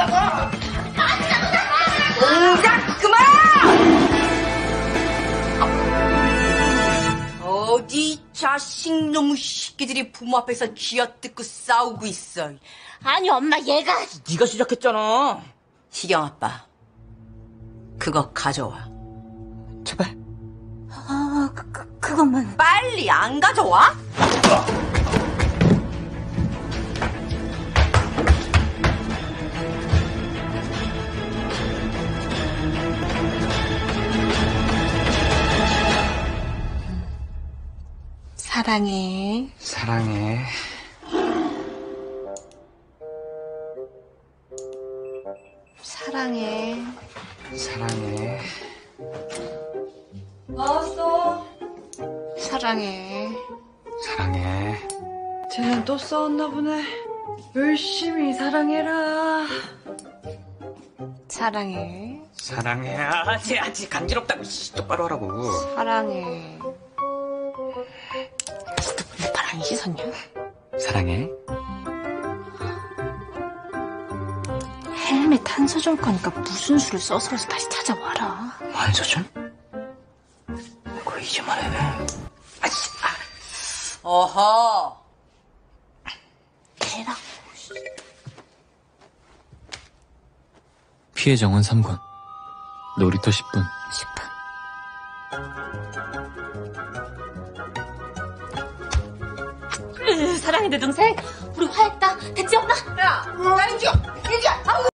동작 그만! 어디 자식 놈의 새끼들이 부모 앞에서 쥐어뜯고 싸우고 있어. 아니 엄마 얘가. 네가 시작했잖아. 희경 아빠, 그거 가져와. 제발. 그것만. 빨리 안 가져와? 사랑해. 사랑해. 사랑해. 사랑해. 나왔어. 사랑해. 사랑해. 쟤는 또 싸웠나 보네. 열심히 사랑해라. 사랑해. 사랑해. 아직 간지럽다고. 똑바로 하라고. 사랑해. 아직도 내 발 안 씻었냐? 사랑해. 헬멧 탄소 줄 거니까 무슨 수를 써서 다시 찾아와라. 한서준? 그거 이제 말해. 어허. 대라. 피해 정원 3권. 놀이터 10분. 10분. 사랑해 내 동생. 우리 화했다. 됐지 엄마? 야, 인지야.